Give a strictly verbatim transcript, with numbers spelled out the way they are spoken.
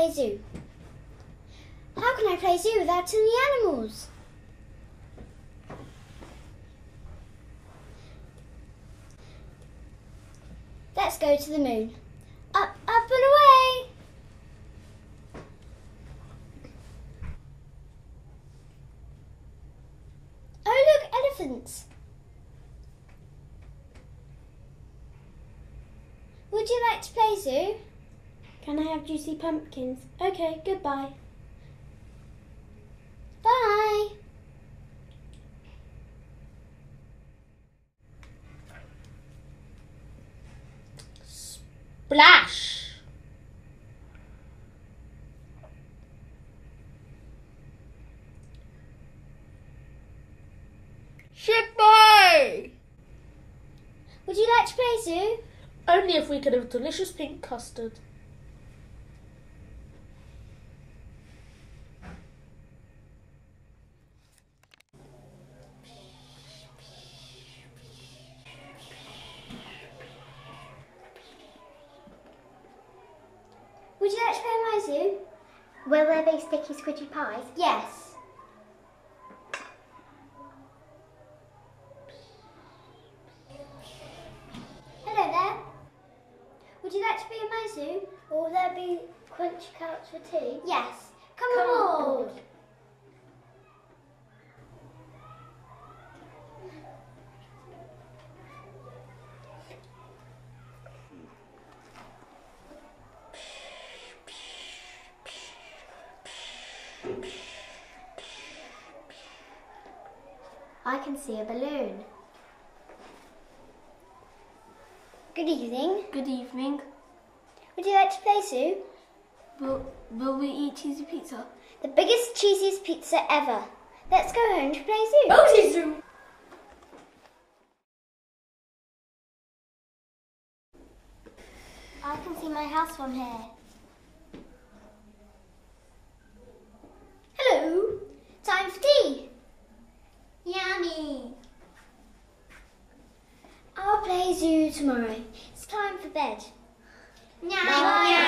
play zoo. How can I play zoo without any animals? Let's go to the moon. Up, up and away! Oh look, elephants! Would you like to play zoo? Can I have juicy pumpkins? Okay, goodbye. Bye! Splash! Shippy! Would you like to play zoo? Only if we could have delicious pink custard. Would you like to play my zoo? Will there be sticky squidgy pies? Yes. Hello there. Would you like to be in my zoo? Or will there be crunchy carrots for tea? Yes. Come, Come aboard. aboard. I can see a balloon. Good evening. Good evening. Would you like to play zoo? Will, will we eat cheesy pizza? The biggest, cheesiest pizza ever. Let's go home to play zoo. Rosie zoo! I can see my house from here. Hello. Time for tea. Yummy! I'll play zoo tomorrow. It's time for bed. Meow, meow.